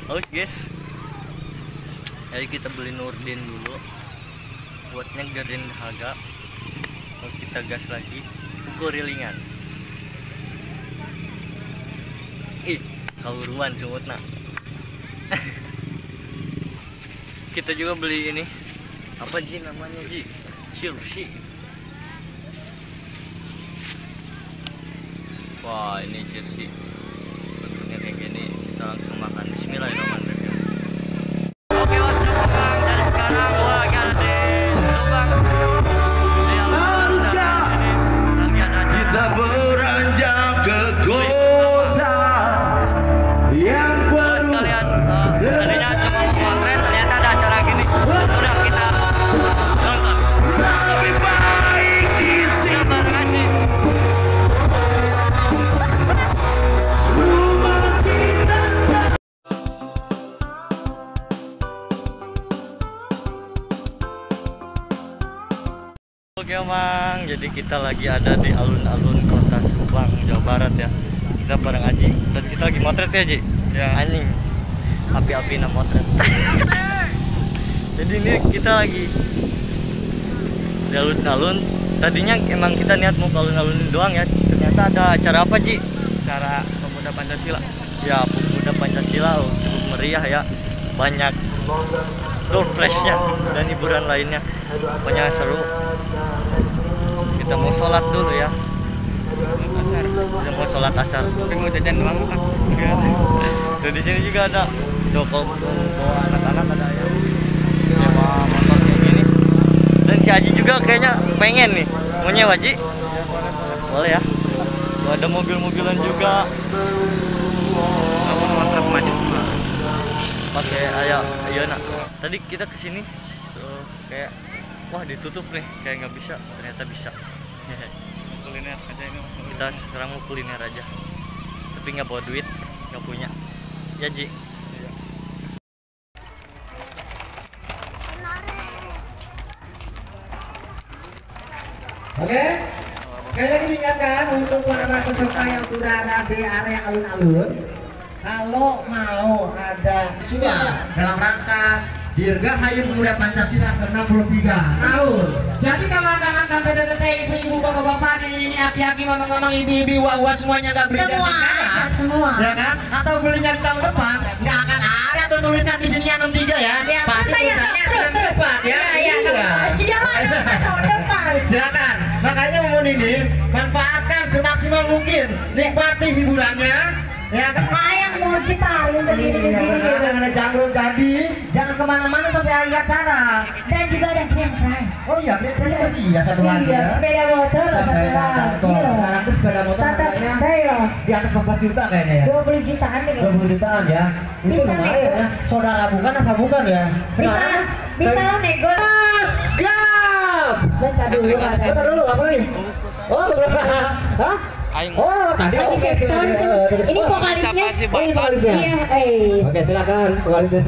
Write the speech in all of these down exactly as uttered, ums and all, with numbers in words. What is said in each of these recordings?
haus guys. Ayo kita beli Nurdin dulu buat nyegerin dahaga. Kalau kita gas lagi pukul rilingan. Ih, kauruan sumutna. Kita juga beli ini. Apa Ji namanya Ji? Chilsi. Wah, ini Chilsi. Bentuknya kayak gini. Kita langsung makan. Bismillahirrahmanirrahim. Oke, what's up, Bang? Dari sekarang gua lagi ada di Subang. Kita beranjak ke kota yang penuh sekalian. Uh, tadinya cuma potret, ternyata ada acara gini. Udah kita nonton. lebih baik di sini. Terima kasih. Rumah kita Oke Mang, jadi kita lagi ada di alun-alun kota Subang, Jawa Barat ya. Kita bareng Aji, dan kita lagi motret ya Ji? Ya. Anjing, api-api na motret. Jadi ini kita lagi di alun-alun. Tadinya emang kita niat mau ke alun-alun doang ya. Ternyata ada acara apa Ji? Acara Pemuda Pancasila. Ya, Pemuda Pancasila cukup meriah ya. Banyak door flashnya dan hiburan lainnya. Pokoknya seru. Kita mau sholat dulu ya. Asar. Kita mau sholat asar. Tapi mau jajan doang kan? Enggak. Dan di sini juga ada Joko bawa anak-anak ada ya. Nyewa motor kayak gini. Dan si Aji juga kayaknya pengen nih mau nyewa Ji. Boleh ya. Tuh ada mobil-mobilan juga. Kamu motor maju. Pakai ayo ayo nak. Tadi kita kesini so, kayak wah ditutup nih, kayak nggak bisa, ternyata bisa. Kuliner aja ini. Kita sekarang mau kuliner aja, tapi nggak bawa duit, nggak punya. Ya Ji. Oke, sekali lagi diingatkan untuk para peserta yang sudah ada di area alun-alun, kalau mau ada suara dalam rangka Dirgahayu Pemuda Pancasila ke enam puluh tiga tahun. Jadi kalau anak-anak tete-tete, ibu-ibu, bapak-bapak, ini aki-aki, mamang-mamang, ibu-ibu, wah-wah semuanya nggak beli Semua, sekarang, semua. ya kan? Atau belinya di tahun depan, nggak akan ada tuh tulisan di sini enam tiga ya. Ya, Pasti terus saya tulisannya terus, enam terus. empat ya. Iya, iya, iya lah, tahun depan. Silakan. Makanya momen ini manfaatkan semaksimal mungkin, nikmati hiburannya. Ya kan? Ayang mau kita untuk ini Iya, benar, ada jangkrik tadi. Jangan kemana-mana sampai akhir acara. dan juga ada grand prize. Oh iya, biasanya masih ya satu lagi Iya, ya. sepeda motor satu Sampai lagi. motor. Sekarang tuh sepeda motor Tata harganya style di atas empat juta kayaknya ya. dua puluh jutaan deh. dua puluh jutaan ya. Itu Bisa lumayan nego. ya. Saudara bukan apa bukan ya? Bisa, bisa lo nego. Mas, gap. Bentar dulu, Mas. Bentar dulu, apa nih? Oh, hah? Oh, tadi Lagi oke. cek sound. Ini vokalisnya. Ini vokalisnya. Iya, eh. Oke, silakan vokalisnya.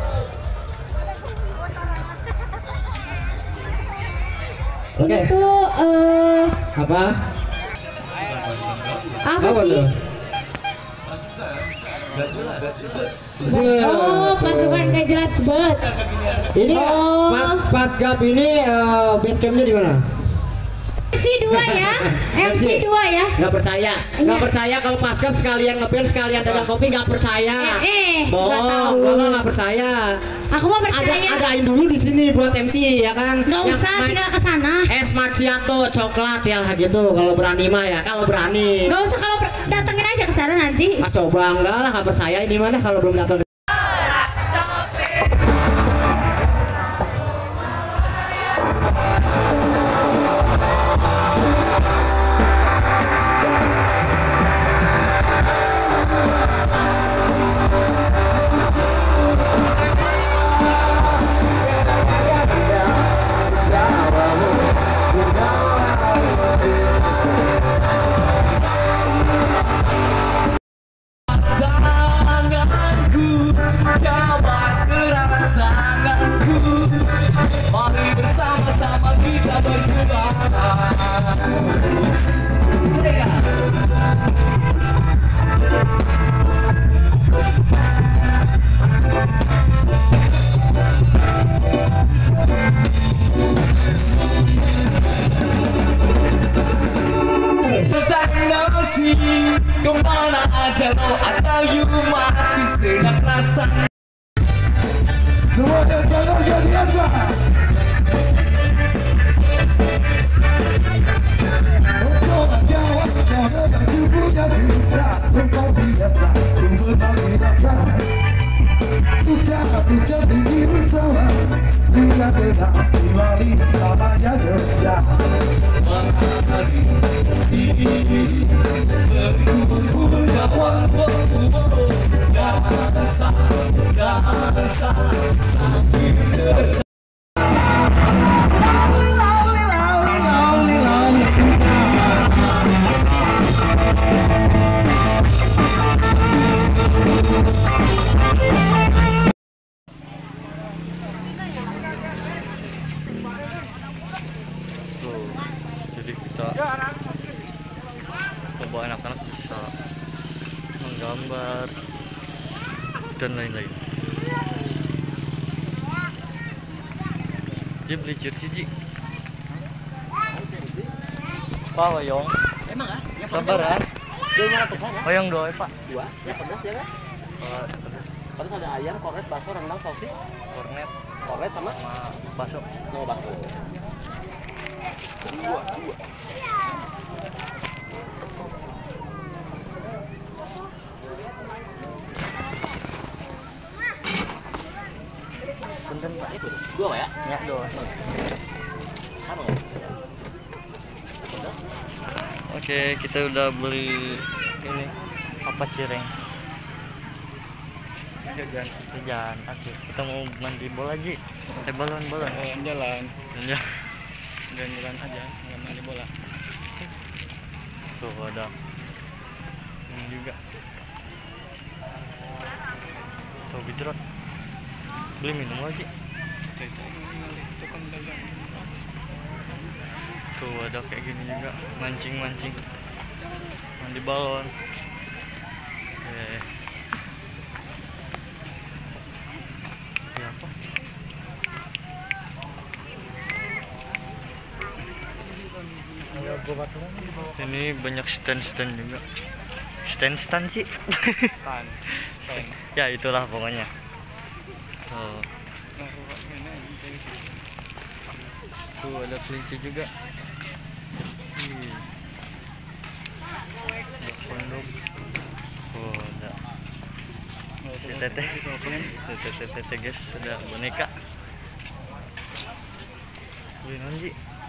Oke. Itu eh Apa? apa sih? Oh, pasukan gak jelas banget. Ini Oh. pas pas gap ini uh, base campnya di mana? M C dua ya, M C dua ya. Nggak percaya, nggak Iya. percaya kalau pas gap sekalian ngeband sekalian dagang kopi nggak percaya. Eh, eh, nggak Bohong, tahu. Mama nggak percaya. Aku mau Ada percaya. adain dulu di sini buat M C ya kan? Nggak Yang usah, main tinggal ke sana. es macchiato coklat ya gitu kalau berani mah ya, kalau berani. Nggak usah, kalau per- datengin aja ke sana nanti. Ah, coba enggak lah, nggak percaya ini mana kalau belum datang. sayang. Semuanya jangan jadi apa? Untuk menjawab karena tubuhnya bisa engkau biasa berbagi rasa. Sudah aku jadi bersama bila tidak kembali namanya kerja. Menghari ini berkumpul kawan berkumpul dansa dansa sambil Tuh, jadi kita coba anak-anak bisa menggambar dan lain-lain. Ji beli jersey Ji. Pak Wayong. Emang ah? Yang Sabar ya. Dia mau ke sana. Wayong dua Pak. Dua, yang pedas ya kan? Oh, terus Terus ada ayam, kornet, bakso, rendang, sosis, kornet kornet sama sama bakso. no bakso. Dua, dua. Punten Pak. Itu dua Pak ya? Ya, dua. Sama. Oke, kita udah beli ini apa cireng. Jajan, jajan asik. Kita mau mandi bola Ji. Eh balon balon. Jalan, Ya. jalan-jalan aja, nggak mandi bola. Tuh ada ini juga. Tuh gejrot. Beli minum aja. Tukang dagang. Tuh ada kayak gini juga, mancing-mancing. Mandi balon. Eh. Ya apa? Ini banyak stand-stand juga. Stand-stand sih. Pan, pen. Ya itulah pokoknya. Tuh, tuh ada kelinci juga. Ih. Ada kondom. Oh, ada. Si teteh. Teteh teteh guys, ada boneka. Beli nonji.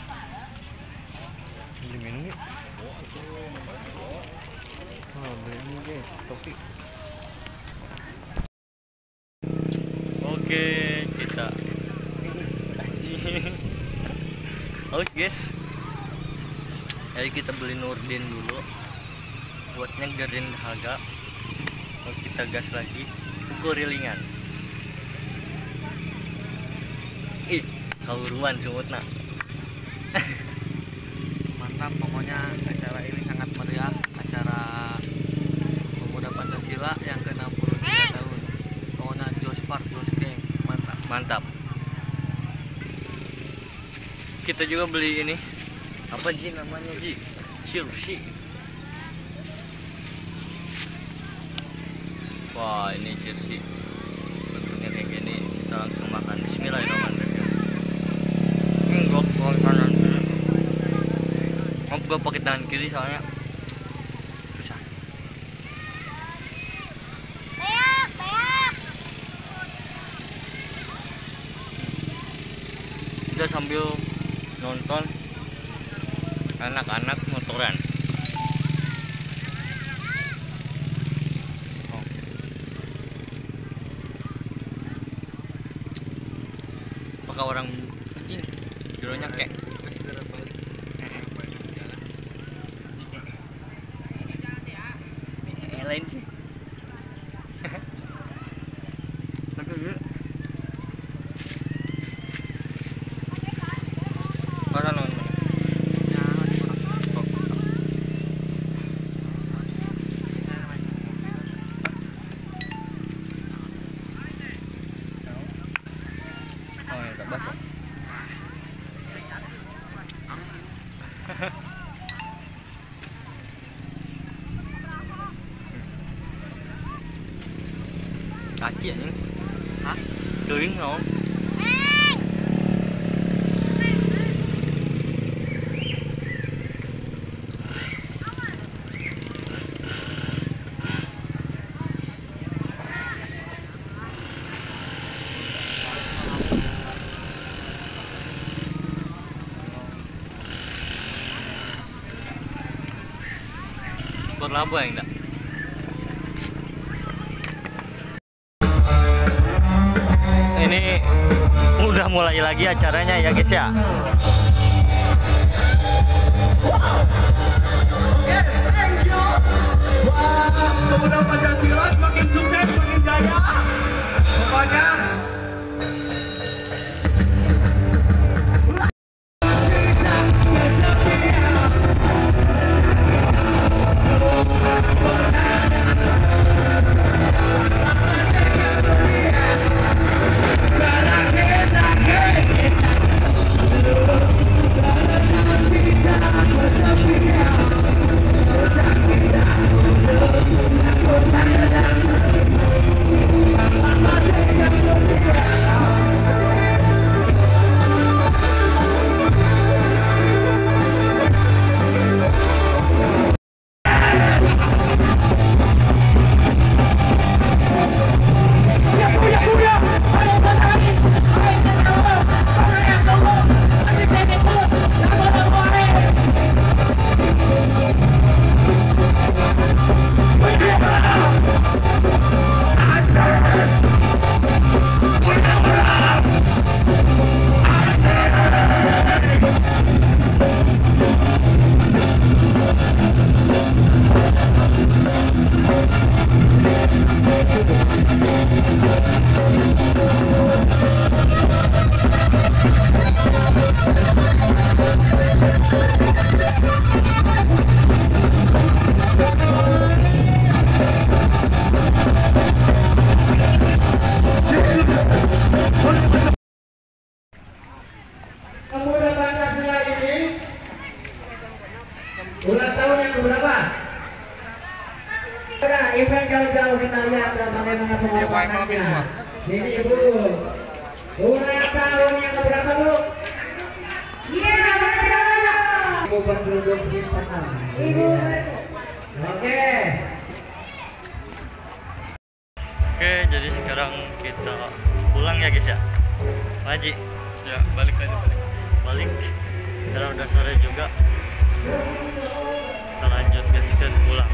Beli minum yuk. Oh, beli ini guys, topi. Oke, kita anjing. Haus guys. Jadi kita beli Nurdin dulu buat nyegerin dahaga. Kalau kita gas lagi kurilingan. Ih, kauruan sumutna. Mantap, pokoknya acara ini sangat meriah. Acara Pemuda Pancasila yang ke enam puluh tiga tahun. Pokoknya Jos Park, Jos Gang, mantap. Mantap. Kita juga beli ini. Apa Ji namanya Ji? Chilsi. Wah, ini chilsi. Bentuknya kayak gini. Kita langsung makan. Bismillahirrahmanirrahim. Hmm, gua pakai kanan. Mau gua pakai tangan kiri soalnya susah. Kita sambil nonton anak-anak motoran. Oh. Apakah orang anjing juronya kayak Segera balik. eh, lain sih. Oke, dulu. Mana nonton? Oh, ya, tak basah. Caci anjing. Hah? Teuing naon? Berlaba yang enggak? Ini udah mulai lagi acaranya ya guys ya. Wah, pemuda Pancasila semakin sukses, semakin jaya. Pokoknya pemuda Pancasila ini ulang tahun yang keberapa? Udah, event jauh-jauh kita lihat dan bagaimana pengorbanannya. Sini ibu, ulang tahun yang keberapa bu? Iya, ibu penduduk kita. Ibu. Oke. Oke, jadi sekarang kita pulang ya guys ya. Haji. Ya, balik aja balik. Balik. Karena udah sore juga. Kita lanjut gaskan pulang.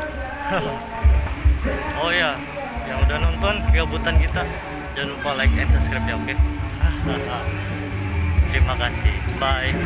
Oh ya, yang udah nonton kegabutan kita, jangan lupa like and subscribe ya, oke? Terima kasih. Bye.